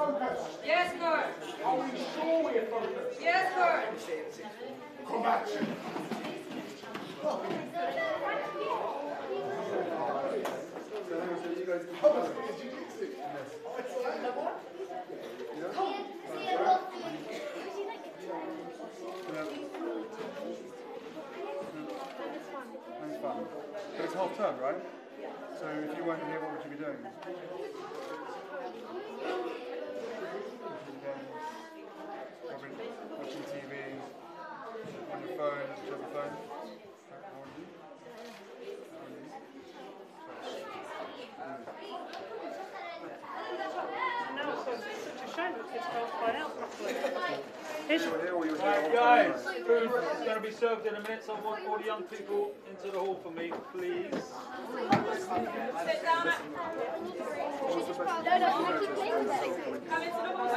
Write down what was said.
focused? Yes, coach. Are we sure we're focused? Yes, coach. Come back. That's fun. But it's half term, right? So if you weren't here, what would you be doing? Probably watching TV, on your phone, do you have a phone? It's such a shame that kids can't find out properly. Right, guys, food is going to be served in a minute, so I want all the young people into the hall for me, please. Sit down. Come into the hall.